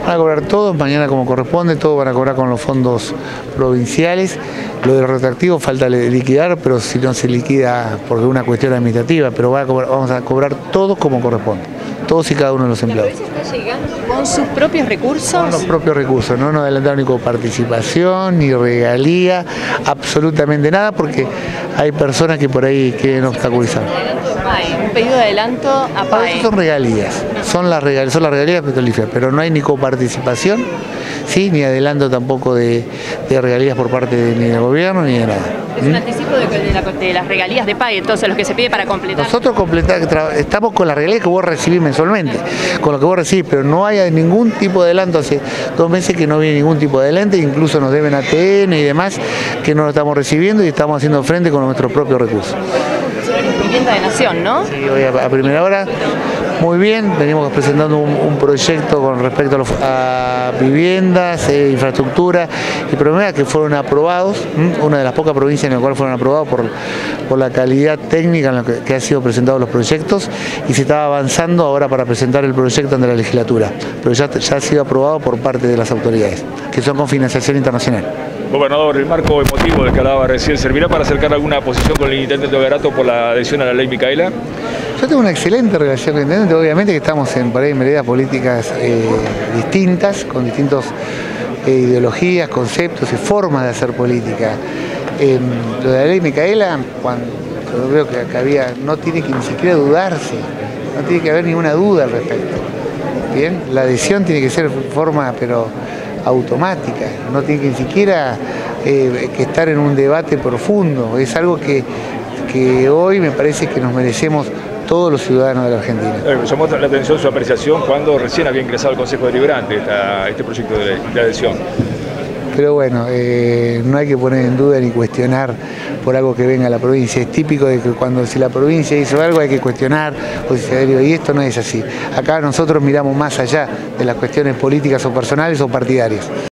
Van a cobrar todos mañana como corresponde, todos van a cobrar con los fondos provinciales. Lo del retroactivo falta liquidar, pero si no se liquida porque es una cuestión administrativa, pero vamos a cobrar todos como corresponde, todos y cada uno de los empleados. ¿La provincia está llegando con sus propios recursos? Con los propios recursos, no nos adelantaron ni con participación, ni regalía, absolutamente nada, porque hay personas que por ahí quieren obstaculizar. Un pedido de adelanto a PAE. Esas son regalías, son las regalías petrolíferas, pero no hay ni coparticipación, ¿sí? Ni adelanto tampoco de regalías por parte ni del gobierno ni de nada. Es un anticipo de las regalías de PAE, entonces los que se pide para completar. Nosotros estamos con las regalías que vos recibís mensualmente, con lo que vos recibís, pero no hay ningún tipo de adelanto. Hace 2 meses que no viene ningún tipo de adelanto, incluso nos deben ATN y demás, que no lo estamos recibiendo y estamos haciendo frente con nuestros propios recursos. Vivienda de Nación, ¿no? Sí, hoy a primera hora, muy bien, venimos presentando un proyecto con respecto a viviendas, infraestructura y problemas que fueron aprobados, una de las pocas provincias en las cuales fueron aprobados por la calidad técnica en la que han sido presentados los proyectos, y se estaba avanzando ahora para presentar el proyecto ante la legislatura, pero ya ha sido aprobado por parte de las autoridades, que son con financiación internacional. Gobernador, el marco emotivo del que hablaba recién, ¿servirá para acercar alguna posición con el intendente Overato por la adhesión a la ley Micaela? Yo tengo una excelente relación con el intendente, obviamente que estamos en veredas políticas distintas, con distintas ideologías, conceptos y formas de hacer política. Lo de la ley Micaela, cuando yo veo que no tiene que ni siquiera dudarse, no tiene que haber ninguna duda al respecto. Bien, la adhesión tiene que ser forma, pero automática, no tiene que ni siquiera que estar en un debate profundo. Es algo que hoy me parece que nos merecemos todos los ciudadanos de la Argentina. Llamó la atención su apreciación cuando recién había ingresado al Consejo Deliberante este proyecto de ley de adhesión. Pero bueno, no hay que poner en duda ni cuestionar por algo que venga a la provincia. Es típico de que si la provincia hizo algo hay que cuestionar, y esto no es así. Acá nosotros miramos más allá de las cuestiones políticas o personales o partidarias.